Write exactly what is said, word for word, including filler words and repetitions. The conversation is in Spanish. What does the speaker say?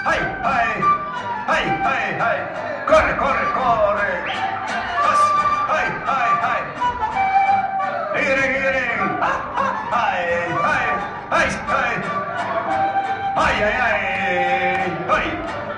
¡Ay, ay! ¡Ay, ay, ay! ¡Corre, corre, corre! ¡As! ¡Ay, ay, ay! ¡Leren, leren! ¡Ay, ay! ¡Ay, ay! ¡Ay, ay, ay! ¡Ay!